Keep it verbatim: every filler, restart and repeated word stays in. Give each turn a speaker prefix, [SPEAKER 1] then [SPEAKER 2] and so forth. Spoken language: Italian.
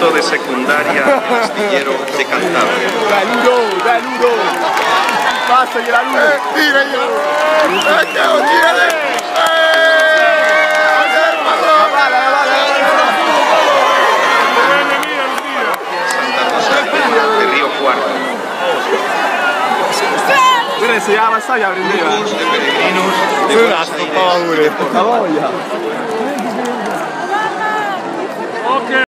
[SPEAKER 1] Instituto de Secundaria El Astillero de Cantabria.
[SPEAKER 2] Dai Ludo, dai Ludo! Passagli la Ludo!
[SPEAKER 3] Eh, tira io! Eh, che ho tirato!
[SPEAKER 1] Santa Rosa de Río Cuarto.
[SPEAKER 2] Quella se la passaglia prendeva!
[SPEAKER 1] Grupos de peregrinos de
[SPEAKER 2] Una
[SPEAKER 1] Buenos
[SPEAKER 2] sto paura!
[SPEAKER 1] Aires y de
[SPEAKER 2] La
[SPEAKER 1] Córdoba.
[SPEAKER 2] voglia!